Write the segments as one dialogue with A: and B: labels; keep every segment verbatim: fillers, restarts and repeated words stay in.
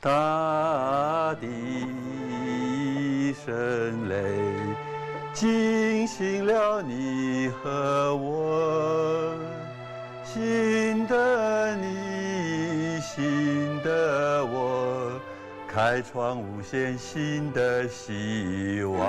A: 大地一声雷，惊醒了你和我。新的你，新的我，开创无限新的希望。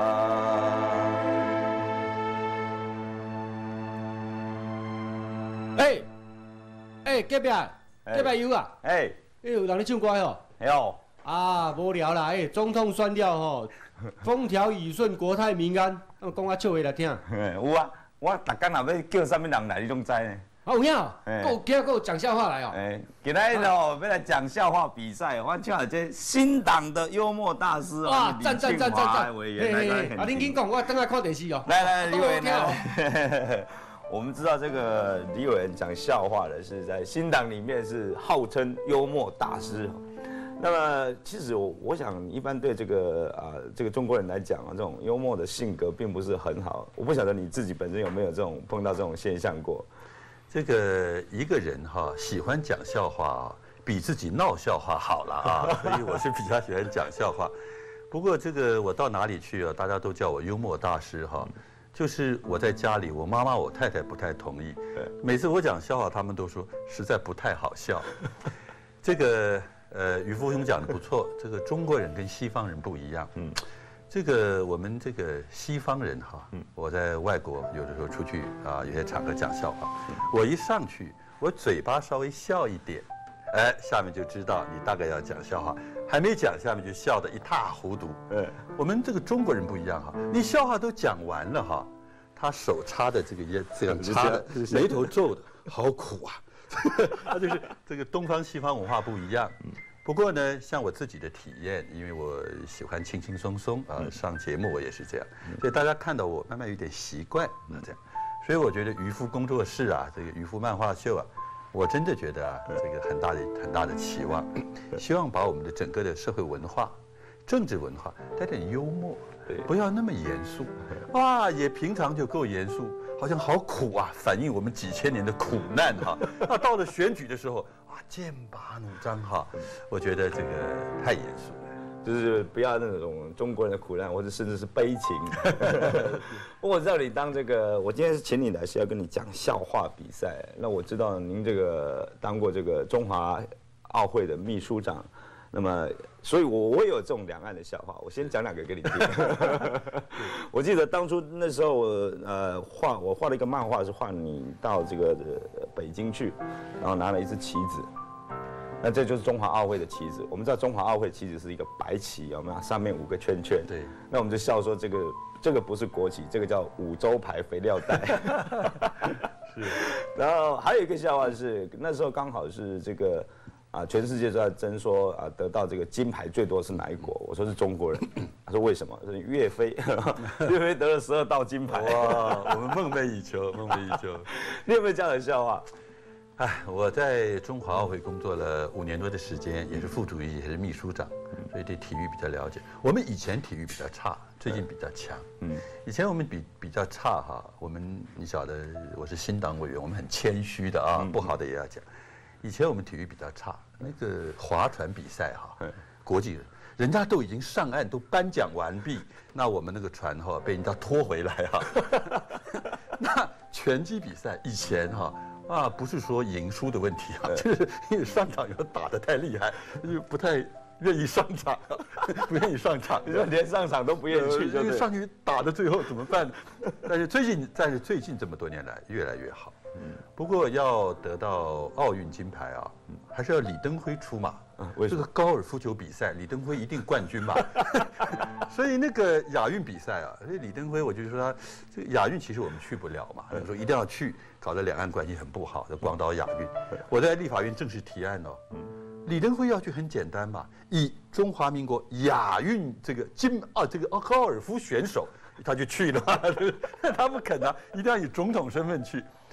B: 哎，哎，隔壁，隔壁有啊？
C: 哎，
B: 哎，有人咧唱歌哦。
C: 哎呦，
B: 啊，无聊啦，哎，总统选了吼，风调雨顺，国泰民安，我讲啊笑话来听。
C: 有啊，我逐工若要叫啥物人来，你拢知呢？
B: 啊有影，够今够讲笑话来哦。
C: 哎，今仔日哦，要来讲笑话比赛，我请这新党的幽默大师哦，
B: 哇，赞赞赞赞赞！
C: 委员来来，
B: 啊，您紧讲，我等下看电视哦。
C: 来来，李委员来。我们知道这个李委员讲笑话的是在新党里面是号称幽默大师。那么其实我我想一般对这个啊、呃、这个中国人来讲啊，这种幽默的性格并不是很好。我不晓得你自己本身有没有这种碰到这种现象过？
A: 这个一个人哈喜欢讲笑话，比自己闹笑话好了啊，所以我是比较喜欢讲笑话。不过这个我到哪里去啊，大家都叫我幽默大师哈。就是我在家里，我妈妈、我太太不太同意。每次我讲笑话，他们都说实在不太好笑。这个呃，渔夫兄讲的不错，这个中国人跟西方人不一样。嗯，这个我们这个西方人哈，嗯，我在外国有的时候出去啊，有些场合讲笑话，我一上去，我嘴巴稍微笑一点，哎，下面就知道你大概要讲笑话。还没讲，下面就笑得一塌糊涂。嗯，我们这个中国人不一样哈，你笑话都讲完了哈，他手插的这个也这样插的，眉头皱的，好苦啊。他就是这个东方西方文化不一样。不过呢，像我自己的体验，因为我喜欢轻轻松松啊，上节目我也是这样，所以大家看到我慢慢有点习惯啊这样。所以我觉得渔夫工作室啊，这个渔夫漫画秀啊。我真的觉得啊，这个很大的很大的期望，希望把我们的整个的社会文化、政治文化带点幽默，不要那么严肃。哇，也平常就够严肃，好像好苦啊，反映我们几千年的苦难哈。那到了选举的时候啊，剑拔弩张哈，我觉得这个太严肃了。
C: 就是不要那种中国人的苦难，或者甚至是悲情。不过我知道你当这个，我今天是请你来是要跟你讲笑话比赛。那我知道您这个当过这个中华奥会的秘书长，那么所以我我也有这种两岸的笑话，我先讲两个给你听。我记得当初那时候我呃画我画了一个漫画，是画你到这个北京去，然后拿了一支旗子。那这就是中华奥会的旗子。我们知道中华奥会旗子是一个白旗，有没有？上面五个圈圈。对。那我们就笑说这个这个不是国旗，这个叫五洲牌肥料袋。是。然后还有一个笑话是，那时候刚好是这个啊，全世界都在争说啊，得到这个金牌最多是哪一国？我说是中国人。他说为什么？是岳飞，岳飞得了十二道金牌。
A: 哇，我们梦寐以求，梦寐以求。
C: 你有没有这样的笑话？
A: 哎，我在中华奥会工作了五年多的时间，也是副主席，也是秘书长，所以对体育比较了解。我们以前体育比较差，最近比较强。嗯，以前我们比比较差哈，我们你晓得我是新党委员，我们很谦虚的啊，不好的也要讲。以前我们体育比较差，那个划船比赛哈，国际人人家都已经上岸，都颁奖完毕，那我们那个船哈被人家拖回来哈。那拳击比赛以前哈。啊，不是说赢输的问题啊，就是因为上场以后打得太厉害，就不太愿意上场，不愿意上场。
C: 你说连上场都不愿意去，就
A: 因为上去打到最后怎么办？但是最近，但是最近这么多年来越来越好。嗯，不过要得到奥运金牌啊，还是要李登辉出马。这个高尔夫球比赛，李登辉一定冠军嘛。所以那个亚运比赛啊，所以李登辉，我就说他这个亚运其实我们去不了嘛，说一定要去，搞得两岸关系很不好，就广岛亚运。我在立法院正式提案哦，李登辉要去很简单嘛，以中华民国亚运这个金啊这个高尔夫选手，他就去了嘛，他不肯啊，一定要以总统身份去。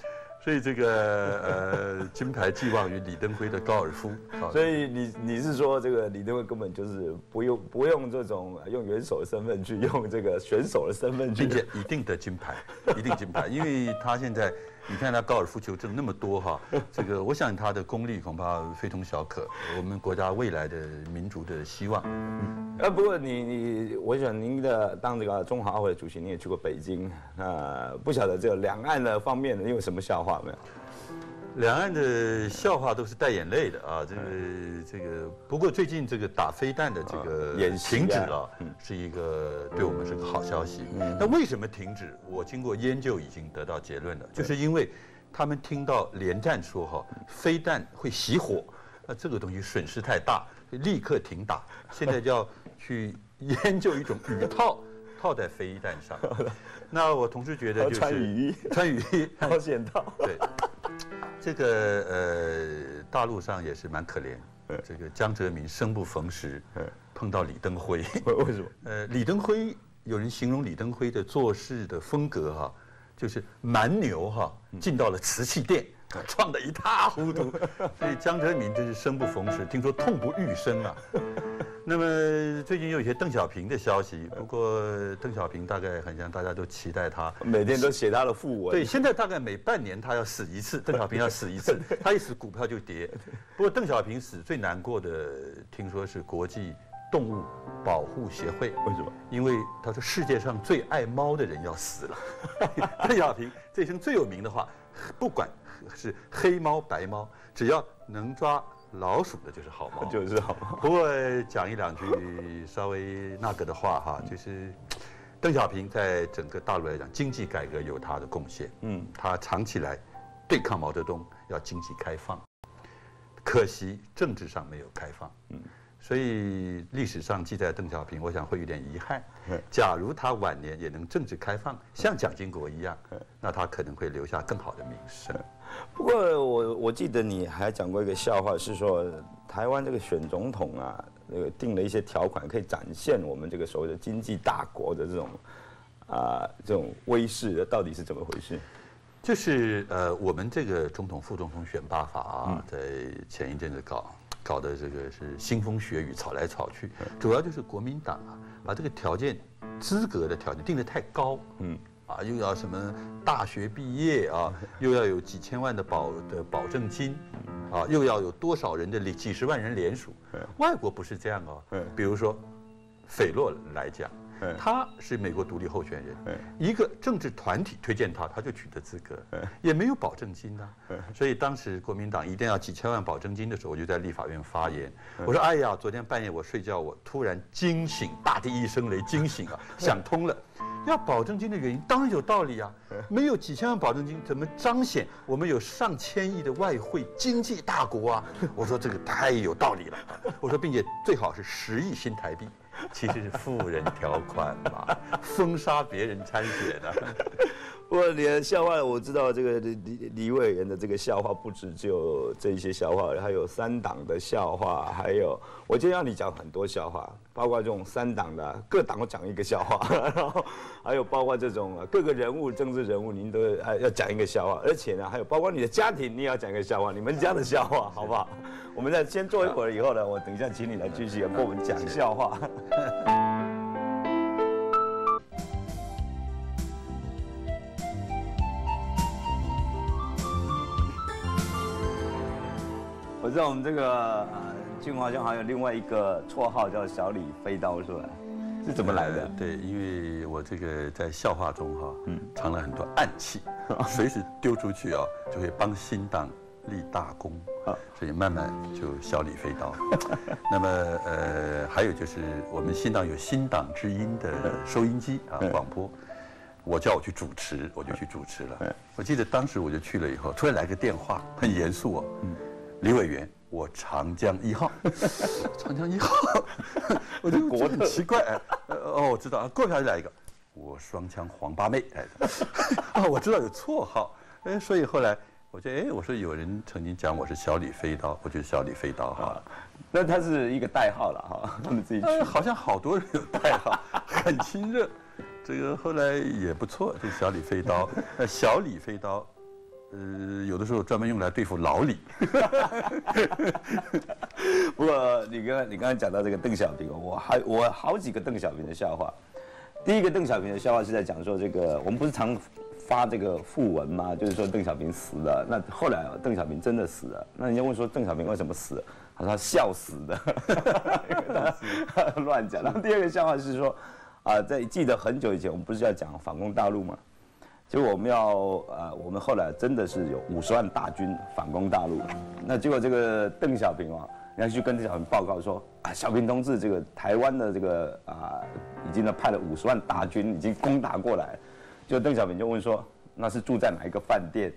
A: 所以这个呃金牌寄望于李登辉的高尔夫。
C: 所以你你是说这个李登辉根本就是不用不用这种用元首的身份去，用这个选手的身份去，
A: 并且一定得金牌，一定金牌，因为他现在。你看他高尔夫球挣那么多哈，这个我想他的功力恐怕非同小可，我们国家未来的民族的希望。
C: 嗯，呃，不过你你，我想您的当这个中华奥会的主席，你也去过北京，呃，不晓得这个两岸的方面，你有什么笑话没有？
A: 两岸的笑话都是带眼泪的啊，这个这个，不过最近这个打飞弹的这个停止了，是一个对我们是个好消息。那为什么停止？我经过研究已经得到结论了，就是因为他们听到连战说哈，飞弹会熄火，那这个东西损失太大，立刻停打。现在就要去研究一种雨套。套在飞弹上，那我同时觉得就是
C: 穿雨衣，
A: 穿雨衣，
C: 保险套。
A: 对，这个呃，大陆上也是蛮可怜。这个江泽民生不逢时，碰到李登辉。
C: 为什么？
A: 呃，李登辉有人形容李登辉的做事的风格哈，就是蛮牛哈，进到了瓷器店。撞得一塌糊涂，所以江泽民真是生不逢时，听说痛不欲生啊。那么最近有一些邓小平的消息，不过邓小平大概好像大家都期待他
C: 每天都写他的讣文。
A: 对，现在大概每半年他要死一次，邓小平要死一次，他一死股票就跌。不过邓小平死最难过的，听说是国际动物保护协会。
C: 为什么？
A: 因为他说世界上最爱猫的人要死了。邓小平这一生最有名的话，不管是黑猫白猫，只要能抓老鼠的就是好猫，
C: 就是好猫。
A: 不过讲一两句稍微那个的话哈，就是邓小平在整个大陆来讲，经济改革有他的贡献。嗯，他长期来对抗毛泽东，要经济开放，可惜政治上没有开放。嗯。所以历史上记载邓小平，我想会有点遗憾。假如他晚年也能政治开放，像蒋经国一样，那他可能会留下更好的名声。
C: 不过我我记得你还讲过一个笑话，是说台湾这个选总统啊，那个定了一些条款，可以展现我们这个所谓的经济大国的这种啊、呃、这种威势，到底是怎么回事？
A: 就是呃，我们这个总统、副总统选拔法啊，在前一阵子搞。搞的这个是腥风血雨，吵来吵去，主要就是国民党啊，把这个条件、资格的条件定得太高，嗯，啊，又要什么大学毕业啊，又要有几千万的保的保证金，啊，又要有多少人的几十万人联署，外国不是这样哦，比如说斐洛来讲。他是美国独立候选人，一个政治团体推荐他，他就取得资格，也没有保证金呐。所以当时国民党一定要几千万保证金的时候，我就在立法院发言，我说：“哎呀，昨天半夜我睡觉，我突然惊醒，大地一声雷，惊醒啊，想通了。要保证金的原因当然有道理啊，没有几千万保证金，怎么彰显我们有上千亿的外汇经济大国啊？”我说这个太有道理了，我说并且最好是十亿新台币。其实是富人条款嘛，封杀别人参选的。
C: 不过你的笑话，我知道这个李李委员的这个笑话不止只有这一些笑话，还有三党的笑话，还有我今天让你讲很多笑话，包括这种三党的各党都讲一个笑话，然后还有包括这种各个人物、政治人物，您都要讲一个笑话，而且呢，还有包括你的家庭，你也要讲一个笑话，你们家的笑话，好不好？我们再先坐一会儿，以后呢，我等一下请你来继续跟我们讲笑话。我知道我们这个俊华兄还有另外一个绰号叫小李飞刀，是吧？是怎么来的？
A: 呃、对，因为我这个在笑话中哈，嗯，藏了很多暗器，随时丢出去啊，就会帮新党立大功。所以慢慢就小李飞刀。那么呃，还有就是我们新党有新党之音的收音机啊，广播。我叫我去主持，我就去主持了。我记得当时我就去了以后，突然来个电话，很严肃哦。李委员，我长江一号，长江一号，我就觉得很奇怪。哦，我知道，过一下就来一个，我双枪黄八妹。哎，啊，我知道有绰号。哎，所以后来。我觉得，哎，我说有人曾经讲我是小李飞刀，我就是小李飞刀哈。
C: 那他是一个代号了哈，他们自己取。
A: 好像好多人有代号，很亲热。这个后来也不错，这小李飞刀。那小李飞刀， 呃，有的时候专门用来对付老李。
C: 不过你刚刚你刚刚讲到这个邓小平，我还我好几个邓小平的笑话。第一个邓小平的笑话是在讲说这个，我们不是常发这个讣文吗？就是说邓小平死了。那后来邓小平真的死了，那人家问说邓小平为什么死了？他说他笑死的，乱讲。然后第二个笑话是说，啊，在记得很久以前，我们不是要讲反攻大陆吗？结果我们要呃，我们后来真的是有五十万大军反攻大陆，那结果这个邓小平啊，人家去跟邓小平报告说啊，小平同志，这个台湾的这个啊，已经呢派了五十万大军已经攻打过来，就邓小平就问说，那是住在哪一个饭店？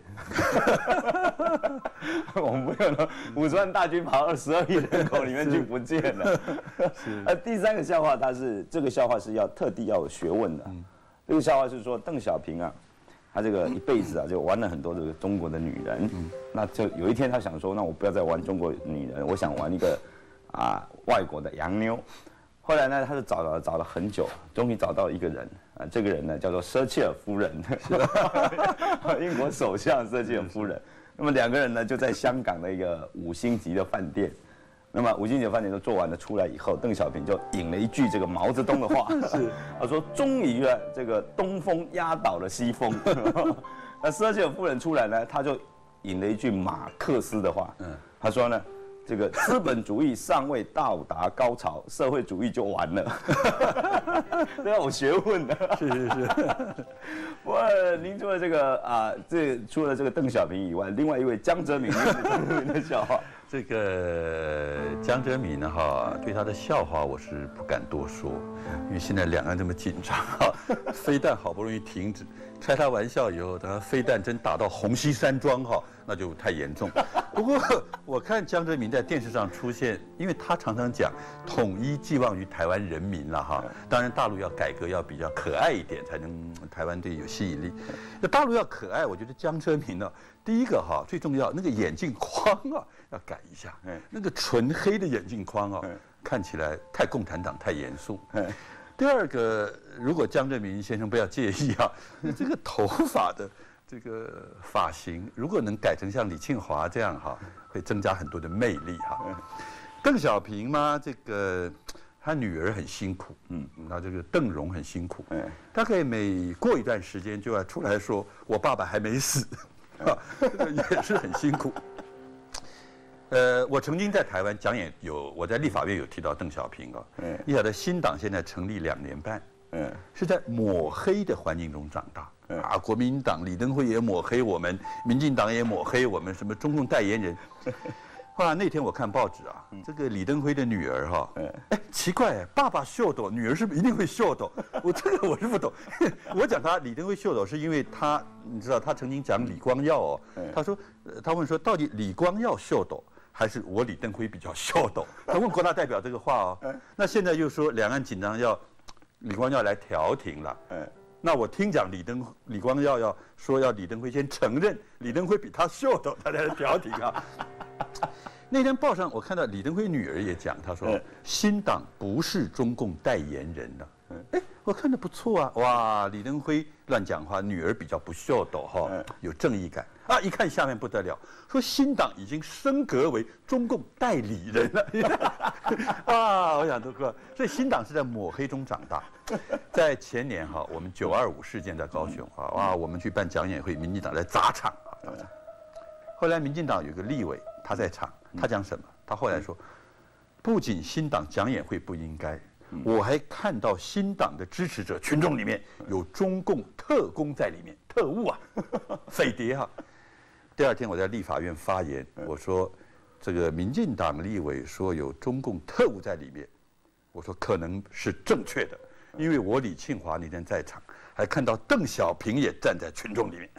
C: 我们不用了，五十万大军跑到十二亿人口里面去不见了。呃，第三个笑话，它是这个笑话是要特地要有学问的。嗯、这个笑话是说邓小平啊。他这个一辈子啊，就玩了很多这个中国的女人。嗯，那就有一天他想说，那我不要再玩中国女人，我想玩一个啊外国的洋妞。后来呢，他就找了找了很久，终于找到了一个人啊，这个人呢叫做瑟切尔夫人，英国首相瑟切尔夫人。那么两个人呢就在香港的一个五星级的饭店。那么五星级的饭店都做完了，出来以后，邓小平就引了一句这个毛泽东的话，是他说：“终于呢，这个东风压倒了西风。”那瑟切尔夫人出来呢，他就引了一句马克思的话，嗯，他说呢，这个资本主义尚未到达高潮，社会主义就完了。这有学问的，
A: 是是是。
C: 不过您除了这个啊，这除了这个邓小平以外，另外一位江泽民的笑话。
A: 这个江泽民呢，哈，对他的笑话我是不敢多说，因为现在两岸这么紧张哈，飞弹好不容易停止，开他玩笑以后，等他飞弹真打到红溪山庄哈，那就太严重。不过我看江泽民在电视上出现，因为他常常讲统一寄望于台湾人民了哈，当然大陆要改革要比较可爱一点，才能台湾对有吸引力。那大陆要可爱，我觉得江泽民呢，第一个哈最重要，那个眼镜框啊要改一下，那个纯黑的眼镜框啊，看起来太共产党太严肃。第二个，如果江泽民先生不要介意啊，这个头发的这个发型，如果能改成像李庆华这样哈，会增加很多的魅力哈。邓小平嘛，这个他女儿很辛苦，嗯，那这个邓荣很辛苦，嗯，大概每过一段时间就要出来说，我爸爸还没死，啊，这个也是很辛苦。呃，我曾经在台湾讲演有，我在立法院有提到邓小平啊，嗯，你晓得新党现在成立两年半，嗯，是在抹黑的环境中长大，嗯啊，国民党李登辉也抹黑我们，民进党也抹黑我们，什么中共代言人。后来那天我看报纸啊，这个李登辉的女儿哈，哎，奇怪，爸爸秀逗，女儿是不是一定会秀逗？我这个我是不懂。我讲他李登辉秀逗，是因为他，你知道他曾经讲李光耀哦，他说，他问说到底李光耀秀逗，还是我李登辉比较秀逗？他问国大代表这个话哦。那现在又说两岸紧张要李光耀来调停了。那我听讲李登李光耀要说要李登辉先承认李登辉比他秀逗，他才来调停啊。那天报上我看到李登辉女儿也讲，她说新党不是中共代言人了。哎，我看着不错啊，哇，李登辉乱讲话，女儿比较不秀逗哈，有正义感啊。一看下面不得了，说新党已经升格为中共代理人了。啊，我想都哥，所以新党是在抹黑中长大。在前年哈，我们九二五事件在高雄啊，哇，我们去办讲演会，民进党在砸场啊，砸场。后来民进党有个立委他在场，他讲什么？他后来说，不仅新党讲演会不应该。我还看到新党的支持者群众里面有中共特工在里面，特务啊，匪谍啊。第二天我在立法院发言，我说这个民进党立委说有中共特务在里面，我说可能是正确的，因为我李庆华那天在场，还看到邓小平也站在群众里面。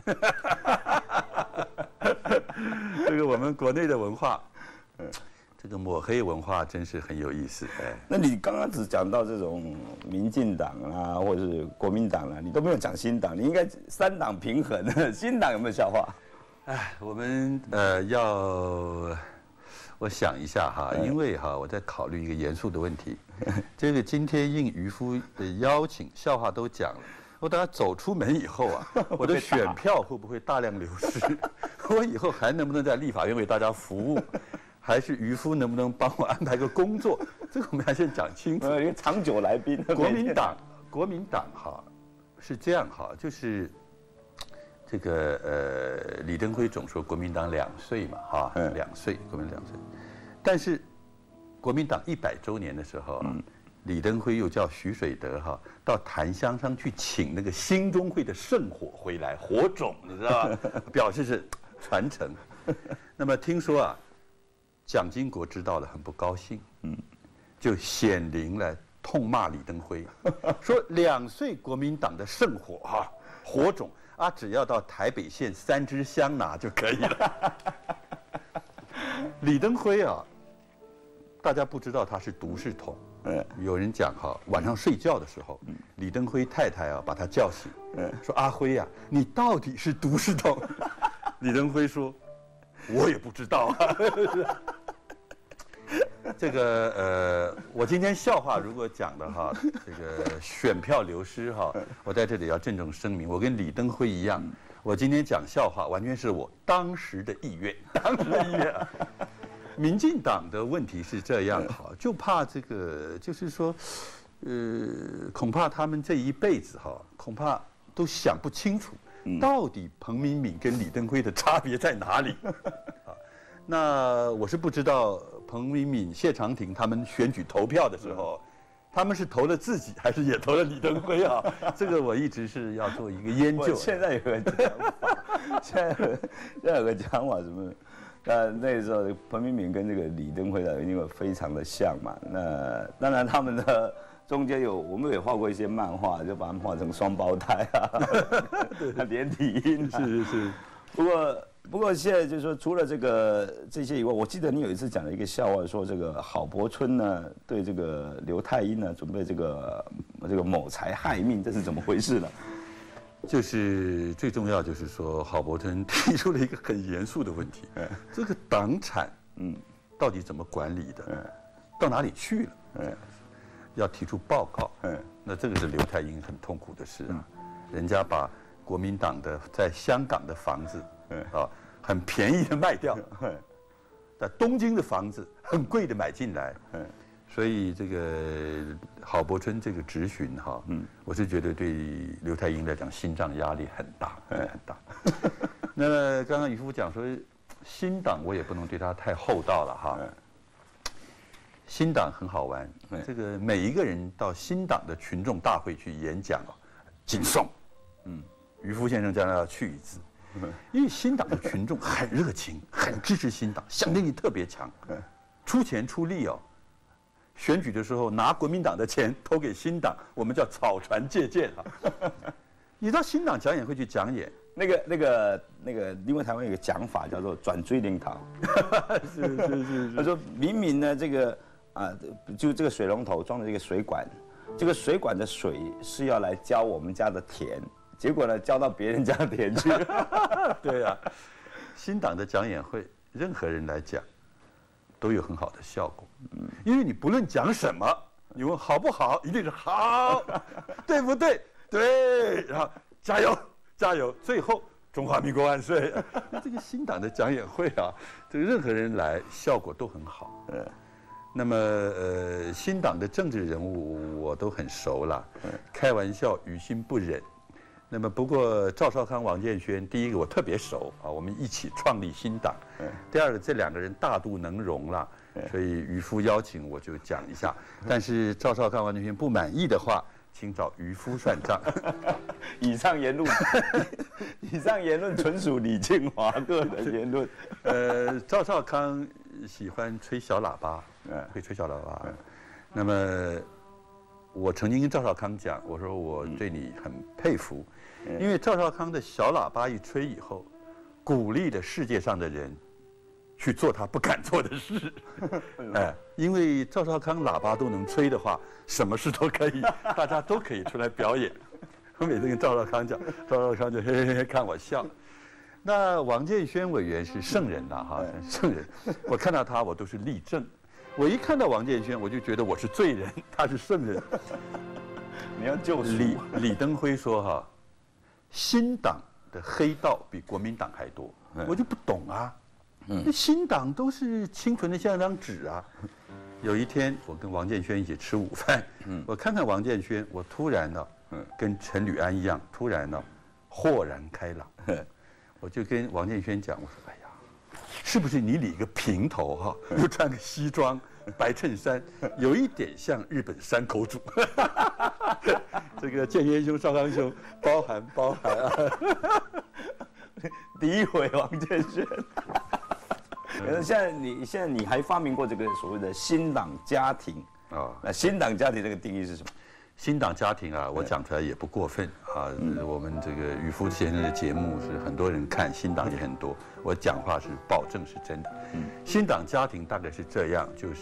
A: 这个我们国内的文化。这个抹黑文化真是很有意思，哎。
C: 那你刚刚只讲到这种民进党啊，或者是国民党啊，你都没有讲新党，你应该三党平衡。新党有没有笑话？
A: 哎，我们呃要，我想一下哈，因为哈我在考虑一个严肃的问题。这个今天应渔夫的邀请，笑话都讲了， 我等下走出门以后啊，我的选票会不会大量流失？我以后还能不能在立法院为大家服务？还是渔夫能不能帮我安排个工作？这个我们要先讲清楚。
C: 一个长久来宾，
A: 国民党，国民党哈是这样哈，就是这个呃，李登辉总说国民党两岁嘛哈，两岁，国民两岁，但是国民党一百周年的时候啊。嗯李登辉又叫徐水德哈到檀香山去请那个兴中会的圣火回来，火种你知道吧？表示是传承。那么听说啊，蒋经国知道了很不高兴，嗯，就显灵了，痛骂李登辉，说两岁国民党的圣火哈火种啊，只要到台北县三支香拿就可以了。李登辉啊，大家不知道他是独世统。嗯，有人讲哈，晚上睡觉的时候，李登辉太太啊把他叫醒，说阿辉呀、啊，你到底是独世统？李登辉说，我也不知道啊。这个呃，我今天笑话如果讲的哈，这个选票流失哈，我在这里要郑重声明，我跟李登辉一样，我今天讲笑话完全是我当时的意愿，当时的意愿啊。民进党的问题是这样哈，就怕这个，就是说，呃，恐怕他们这一辈子哈，恐怕都想不清楚，到底彭明敏跟李登辉的差别在哪里啊？那我是不知道彭明敏、谢长廷他们选举投票的时候，他们是投了自己，还是也投了李登辉啊？这个我一直是要做一个研究。
C: 现在有个讲法，现在有现在有个讲法什么？那那时候彭明敏跟这个李登辉的因为非常的像嘛，那当然他们的中间有我们也画过一些漫画，就把他们画成双胞胎啊，连体婴、啊。
A: 是是是。
C: 不过不过现在就是说，除了这个这些以外，我记得你有一次讲了一个笑话，说这个郝柏村呢对这个刘太英呢准备这个这个谋财害命，这是怎么回事呢？
A: 就是最重要，就是说，郝柏村提出了一个很严肃的问题：这个党产，嗯，到底怎么管理的？到哪里去了？嗯，要提出报告。嗯，那这个是刘太英很痛苦的事啊。人家把国民党的在香港的房子，啊，很便宜的卖掉，在东京的房子很贵的买进来。嗯。所以这个郝柏村这个质询哈，嗯，我是觉得对刘太英来讲心脏压力很大，很大。那么刚刚渔夫讲说，新党我也不能对他太厚道了哈。新党很好玩，这个每一个人到新党的群众大会去演讲啊，谨送。嗯，渔夫先生将来要去一次，因为新党的群众很热情，很支持新党，想象力特别强，出钱出力哦。选举的时候拿国民党的钱投给新党，我们叫草船借箭啊。你到新党讲演会去讲演，
C: 那个那个那个，因为台湾有个讲法叫做转追灵堂，
A: 是是是是。
C: 他说明明呢，这个啊，就这个水龙头装的这个水管，这个水管的水是要来浇我们家的田，结果呢浇到别人家的田去。
A: 对啊，新党的讲演会，任何人来讲。都有很好的效果，因为你不论讲什么，你问好不好，一定是好，对不对？对，然后加油加油，最后中华民国万岁。这个新党的讲演会啊，这个任何人来效果都很好。嗯，那么呃，新党的政治人物我都很熟了，开玩笑于心不忍。那么不过赵少康、王建煊，第一个我特别熟啊，我们一起创立新党。第二个这两个人大度能容了，所以渔夫邀请我就讲一下。但是赵少康、王建煊不满意的话，请找渔夫算账。
C: 以上言论，以上言论纯属李庆华个人言论。
A: 呃，赵少康喜欢吹小喇叭，会吹小喇叭。那么我曾经跟赵少康讲，我说我对你很佩服。因为赵少康的小喇叭一吹以后，鼓励了世界上的人去做他不敢做的事。哎，因为赵少康喇叭都能吹的话，什么事都可以，大家都可以出来表演。我每次跟赵少康讲，赵少康就嘿嘿嘿看我笑。那王建煊委员是圣人呐，哈，圣人。我看到他，我都是立正。我一看到王建煊，我就觉得我是罪人，他是圣人。
C: 你要救赎。
A: 李李登辉说哈，新党的黑道比国民党还多，我就不懂啊。那新党都是清纯的像张纸啊。有一天，我跟王建轩一起吃午饭，我看看王建轩，我突然呢，跟陈履安一样，突然呢，豁然开朗。我就跟王建轩讲，我说：“哎呀，是不是你理个平头哈，又穿个西装、白衬衫，有一点像日本山口组？”这个建轩兄、少康兄，包含包含啊，
C: 诋毁王建轩。现在你现在你还发明过这个所谓的新党家庭啊？那新党家庭这个定义是什么？
A: 新党家庭啊，我讲出来也不过分啊。我们这个渔夫先生的节目是很多人看，新党也很多。我讲话是保证是真的。新党家庭大概是这样，就是，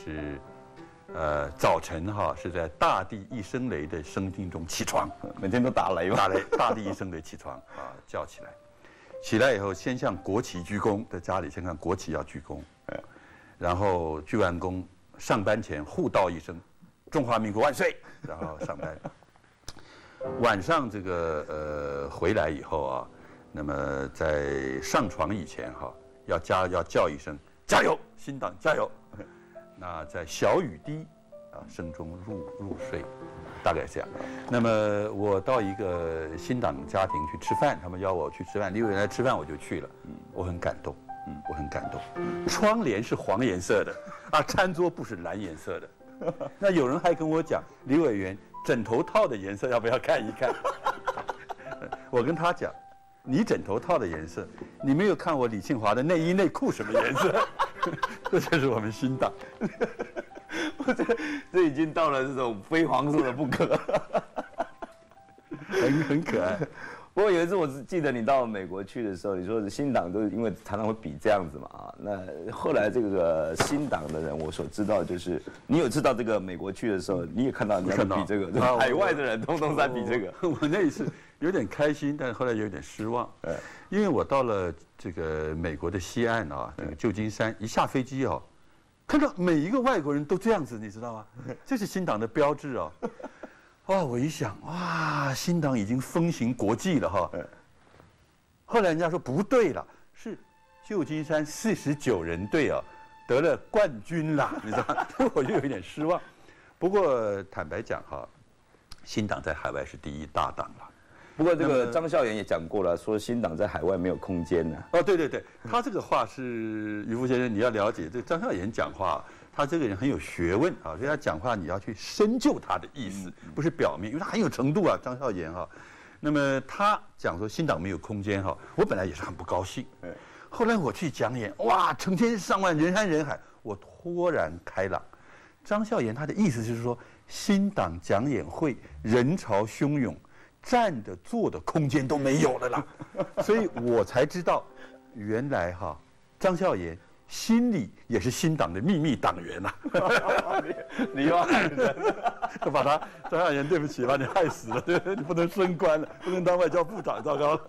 A: 呃，早晨哈是在大地一声雷的声音中起床，
C: 每天都打雷嘛，
A: 打雷，大地一声雷起床啊，叫起来。起来以后，先向国旗鞠躬，在家里先看国旗要鞠躬，然后鞠完躬，上班前互道一声“中华民国万岁”，然后上班。晚上这个呃回来以后啊，那么在上床以前哈、啊，要加要叫一声“加油，新党加油”。那在小雨滴啊声中入入睡。大概这样，那么我到一个新党家庭去吃饭，他们邀我去吃饭，李委员来吃饭，我就去了，我很感动，我很感动。窗帘是黄颜色的，啊，餐桌布是蓝颜色的。那有人还跟我讲，李委员枕头套的颜色要不要看一看？我跟他讲，你枕头套的颜色，你没有看我李庆华的内衣内裤什么颜色？这就是我们新党。
C: 我这这已经到了这种非黄色的不可，
A: 很很可爱。
C: 不过有一次我记得你到美国去的时候，你说新党都因为常常会比这样子嘛啊，那后来这个新党的人，我所知道就是你有知道这个美国去的时候，你也看到人家比这个，海外的人通通在比这个。
A: 我, 我那一次有点开心，但是后来有点失望，因为我到了这个美国的西岸啊，这个旧金山，一下飞机哦。看到每一个外国人都这样子，你知道吗？这是新党的标志哦。哇，我一想，哇，新党已经风行国际了哈。后来人家说不对了，是旧金山四十九人队啊得了冠军啦，你知道吗？我就有一点失望。不过坦白讲哈，新党在海外是第一大党了。
C: 不过这个张孝言也讲过了，说新党在海外没有空间呢。
A: 哦，对对对，他这个话是渔夫先生，你要了解，这张孝言讲话，他这个人很有学问啊，所以他讲话你要去深究他的意思，不是表面，因为他很有程度啊，张孝言哈。那么他讲说新党没有空间哈，我本来也是很不高兴，后来我去讲演，哇，成千上万人山人海，我豁然开朗。张孝言他的意思就是说，新党讲演会人潮汹涌。站的坐的空间都没有了啦，所以我才知道，原来哈张孝言心里也是新党的秘密党员呐、啊。
C: 你又害人，
A: 就把他张孝言对不起，把你害死了，对，你不能升官了，不能当外交部长，糟糕了。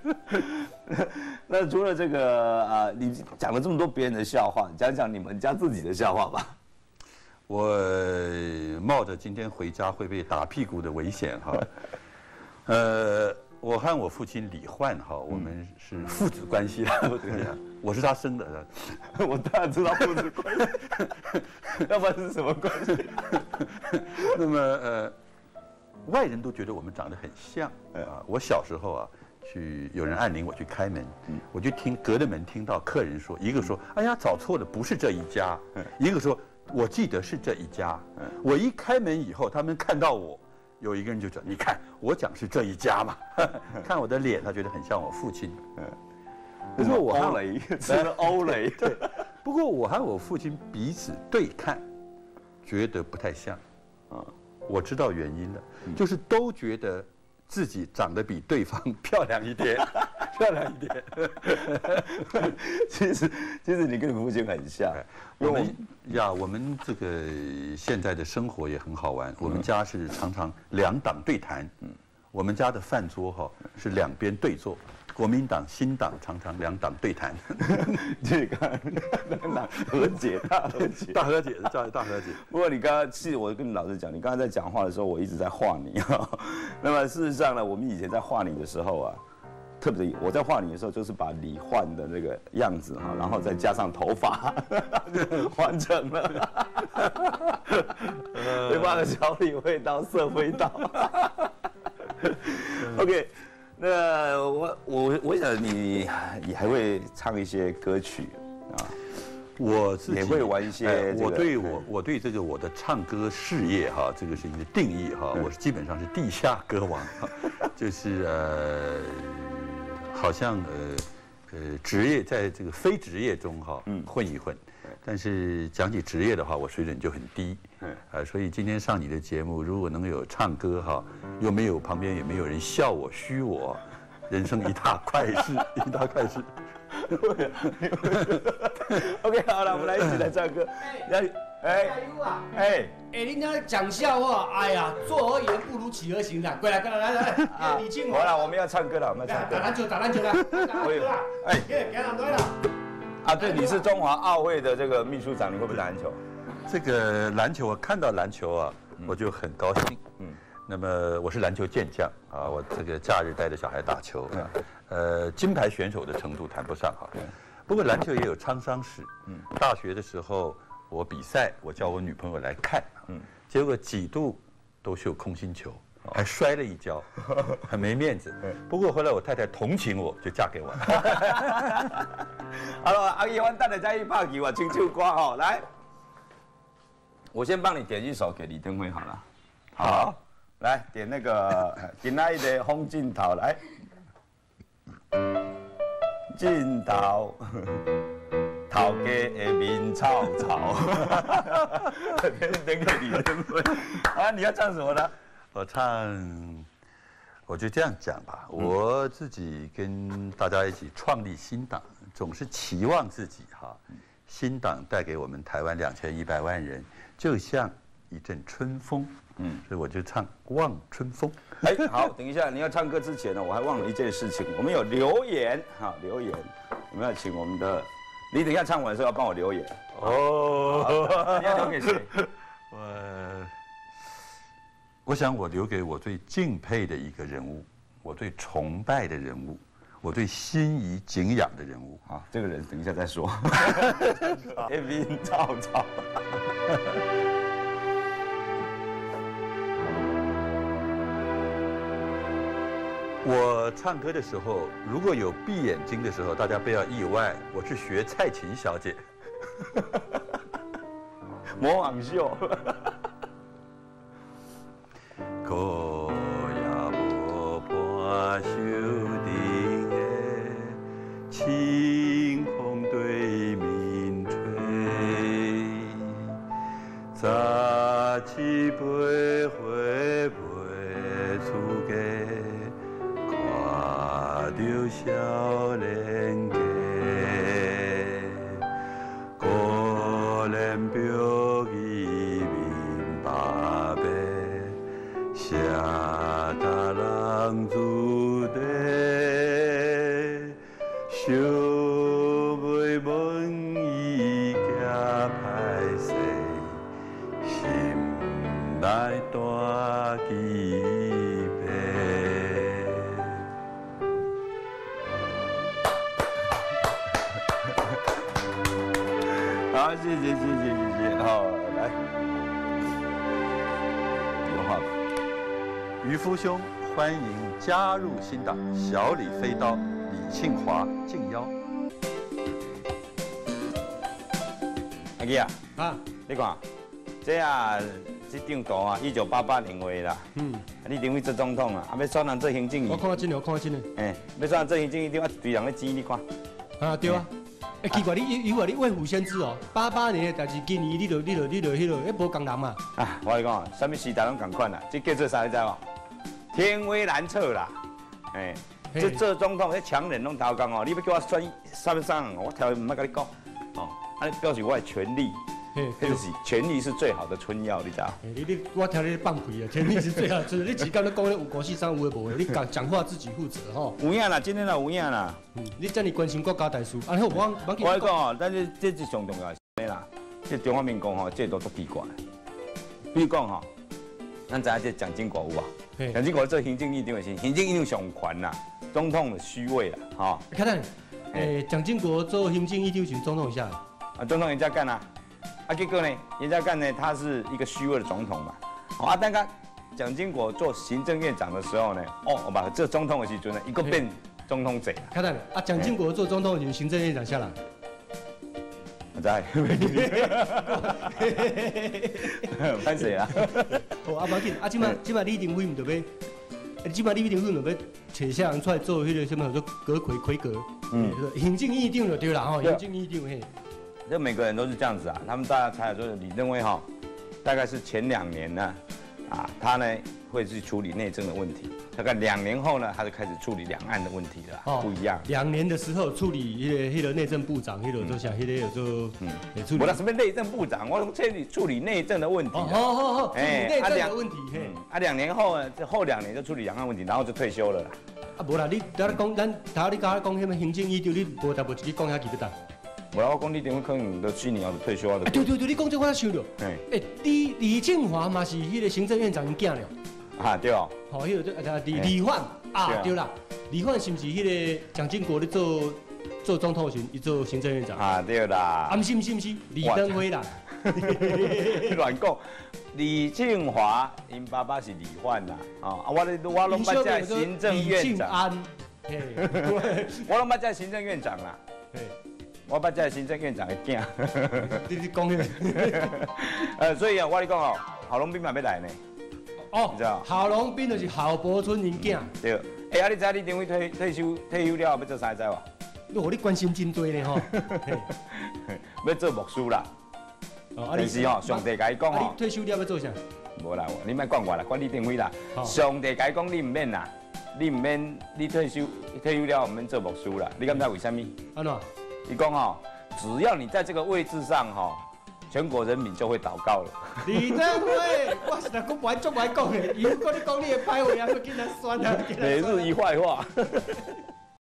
C: 那除了这个啊，你讲了这么多别人的笑话，讲讲你们家自己的笑话吧。
A: 我冒着今天回家会被打屁股的危险哈。呃，我和我父亲李焕哈，我们是父子关系啦，我这个样，我是他生的，
C: 我当然知道父子关系，要不然是什么关系？
A: 那么呃，外人都觉得我们长得很像啊。我小时候啊，去有人按铃我去开门，我就听隔着门听到客人说，一个说，哎呀找错了，不是这一家，一个说，我记得是这一家。我一开门以后，他们看到我。有一个人就讲，你看我讲是这一家嘛，看我的脸，他觉得很像我父亲。
C: 不过我欧雷吃了欧雷，
A: 对。不过我和我父亲彼此对看，觉得不太像。啊，我知道原因了，就是都觉得自己长得比对方漂亮一点，漂亮一点。
C: 其实，其实你跟你父亲很像。
A: 我们呀，我们这个现在的生活也很好玩。我们家是常常两党对谈。嗯， 我们家的饭桌哈是两边对坐，国民党、新党常常两党对谈，
C: 这个两党和解，大和解，
A: 大和解，大大和解。
C: 不过你刚刚是我跟老师讲，你刚刚在讲话的时候，我一直在画你啊。那么事实上呢，我们以前在画你的时候啊。特别我在画你的时候，就是把李焕的那个样子哈，然后再加上头发，完成了。对吧？的小李味道，色味道。OK， 那我我我想你你还会唱一些歌曲啊，
A: 我自己
C: 也会玩一些、
A: 哎。
C: 这个。
A: 我对我我对这个我的唱歌事业哈，这个是一个定义哈，我是基本上是地下歌王，就是呃。好像呃呃职业在这个非职业中哈、嗯、混一混，但是讲起职业的话，我水准就很低，嗯，啊，所以今天上你的节目，如果能有唱歌哈，又没有旁边也没有人笑我虚我，人生一大快事，一大快事。
C: OK， 好了，我们来一起来唱歌。来，哎，哎，
B: 哎，你那讲笑话，哎呀，作而言不如起而行的。过来，过来，来来来，李庆华。
C: 好了，我们要唱歌了，我们要唱歌。
B: 打篮球，打篮球了，打篮球了。哎，给他对了。
C: 啊，对，你是中华奥会的这个秘书长，你会不会打篮球？
A: 这个篮球，我看到篮球啊，我就很高兴。嗯。那么我是篮球健将啊，我这个假日带着小孩打球啊，呃，金牌选手的程度谈不上哈。不过篮球也有沧桑史。嗯。大学的时候。我比赛，我叫我女朋友来看，嗯，结果几度都秀空心球，还摔了一跤，很没面子。不过后来我太太同情我，就嫁给我了。
C: 好了，阿姨，我等下再去拍球啊，唱首歌哦，来，我先帮你点一首给李登辉好了。好，来点那个今仔的风镜头来，镜头。头家的面草草，等个李登辉啊！你要唱什么呢？
A: 我唱，我就这样讲吧。我自己跟大家一起创立新党，总是期望自己哈，新党带给我们台湾两千一百万人，就像一阵春风。嗯，所以我就唱《望春风》。
C: 哎，好，等一下，你要唱歌之前呢，我还忘了一件事情，我们有留言哈，留言，我们要请我们的。你等一下唱完的时候要帮我留言哦。你要留给谁？
A: 我我想我留给我最敬佩的一个人物，我最崇拜的人物，我最心仪敬仰的人物。
C: 啊，这个人等一下再说。A B 草草。
A: 我唱歌的时候，如果有闭眼睛的时候，大家不要意外，我是学蔡琴小姐，
C: 模仿秀。
A: 歌也无伴手顶的清风对面吹，早起飞花飞出家。着少年家，可怜表义面白白，写他人子弟，小妹问伊家歹势，心内大记。
C: 好，谢谢谢谢谢谢，好，来，有话。
A: 渔夫兄，欢迎加入新党，小李飞刀，李庆华敬邀。
C: 阿基啊，
B: 啊，
C: 你看，这啊，这张图啊，一九八八年画啦。嗯。你认为做总统啊，啊要选人做行政院？
B: 我看真的，我看真的。
C: 哎，要选人做行政院，点啊一堆人咧挤，你看。
B: 啊，对啊。哎，奇怪，你以以为你未卜先知哦，八八年的代志，今年你就你就你就迄落，迄无共人嘛。
C: 啊，我跟你讲，什么时代拢共款啦，这叫做啥你知无？天威难测啦，哎，这做总统，迄强人拢头讲哦，你要叫我选什么啥，我条唔爱跟你讲，哦，安尼表示我的权力， 那就是权力是最好的春药，你知道？
B: 你你我听你放屁啊！权力是最好，就是你只讲你讲咧有五四三有诶无诶，你讲讲话自己负责吼。
C: 有影啦，今天啦有影啦。
B: 嗯，你遮尔关心国家大事，啊，好，我我
C: 我来讲哦，但是这是上重要的啦。这中华民国吼，这都足奇怪。比如讲吼，咱知影这蒋经国有无？蒋经国做行政院长的时，行政院长上权啦，总统的虚位啦，吼。
B: 看等，诶，蒋经国做行政院长时，总统下来。
C: 啊，总统人家干啊，啊，结果呢，人家干呢，他是一个虚位的总统嘛。好啊，但他蒋经国做行政院长的时候呢，哦，我把这总统的时阵呢，一个变总统者。
B: 看等，啊，蒋经国做总统的时，行政院长下来。
C: 我知，歹势啊！
B: 哦，啊，无要紧，啊，即摆即摆李登辉唔着要，即摆李登辉唔要找啥人出来做迄个什么叫做阁魁魁阁，嗯，行政院长就对啦吼，行政院长嘿。
C: 这每个人都是这样子啊，他们大家猜说李登辉哈，大概是前两年呢，啊，他呢会去处理内政的问题，大概两年后呢，他就开始处理两岸的问题了，哦、不一样。
B: 两年的时候处理迄个迄个内政部长，迄个做啥，迄个叫做嗯，
C: 处理。我那什么内政部长，我处理处理内政的问题。哦
B: 好好，哎，内政的问题，嘿，
C: 啊，两年后呢，这后两年就处理两岸问题，然后就退休了啦。
B: 啊，无啦，你等下讲，咱头你刚才讲什么行政院长，你无达无一个讲下记得答。
C: 我我讲李登辉可能都去年要退休啊。
B: 对对对，你讲这我才想到。哎，哎，李李庆华嘛是迄个行政院长因囝了。
C: 啊对哦。
B: 好，迄个啊李李焕啊对啦，李焕是不是迄个蒋经国咧做做总统时，伊做行政院长？
C: 啊对啦。
B: 啊不是不是不是，李登辉啦。
C: 乱讲，李庆华因爸爸是李焕啦。啊，我咧我拢捌在行政院长。我拢捌在行政院长啦。我捌在行政院长的囝，
B: 你你讲迄
C: 呃，所以啊，我跟你讲哦，郝龙斌嘛要来呢。
B: 哦，你知道？郝龙斌就是郝柏村因囝。
C: 对，哎啊，你知李登辉退退休退休了要做啥知无？
B: 哦，你关心真多呢吼。
C: 要做牧师啦。哦，但是吼，上帝甲伊讲吼。
B: 退休了要做啥？
C: 无啦，你莫管我啦，管李登辉啦。上帝甲伊讲，你唔免啦，你唔免，你退休退休了唔免做牧师啦。你敢知为什么？
B: 安怎？
C: 你讲哦，只要你在这个位置上哈、哦，全国人民就会祷告了。
B: 李登辉，我是来讲不爱做不爱讲的，如果你讲你的歹话，还要跟他酸啊，
C: 每日一坏话。